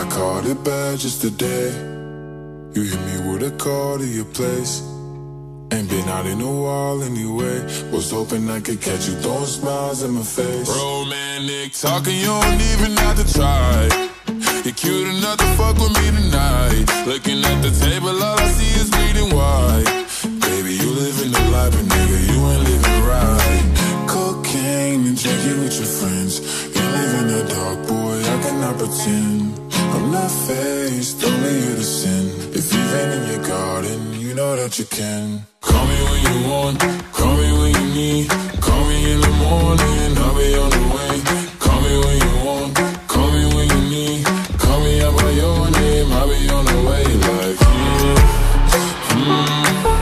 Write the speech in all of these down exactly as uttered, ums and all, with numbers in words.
caught it bad just today. You hit me with a call to your place. Ain't been out in a while anyway. Was hoping I could catch you throwing smiles in my face. Romantic talking, you don't even have to try. You're cute enough to fuck with me tonight. Looking at the table, all I see is bleeding white. Baby, you living the life, but nigga, you ain't living right. Cocaine and drinking with your friends. You live in the dark, boy, I cannot pretend. I'm not faced, only you to sin. If you've been in your garden, you know that you can. Call me when you want, call me when you need. Call me in the morning, I'll be on the way. Call me when you want, call me when you need. Call me out by your name, I'll be on the way. Like, mm, mm.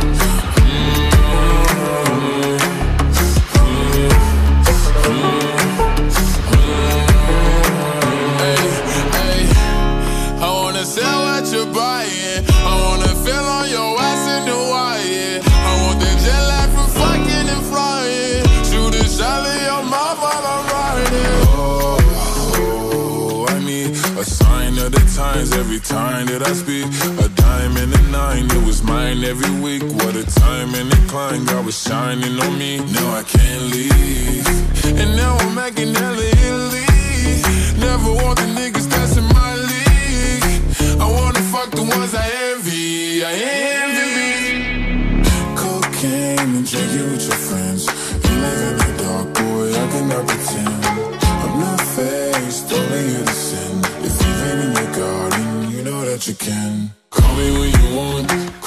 Sell what you're buying. I wanna feel on your ass in Hawaii. I want that jet lag from fucking and flying. Shoot a shot in your mouth while I'm riding. Oh, oh, I need a sign of the times every time that I speak. A dime and a nine, it was mine every week. What a time and a climb, God was shining on me. Now I can't leave, and now I'm making hella Italy. Never want the niggas that's in my league. I wanna fuck the ones I envy, I envy. Cocaine and drinking with your friends. You live in the dark, boy, I cannot pretend. I'm not faced, only you to sin. If you've been in your garden, you know that you can. Call me when you want,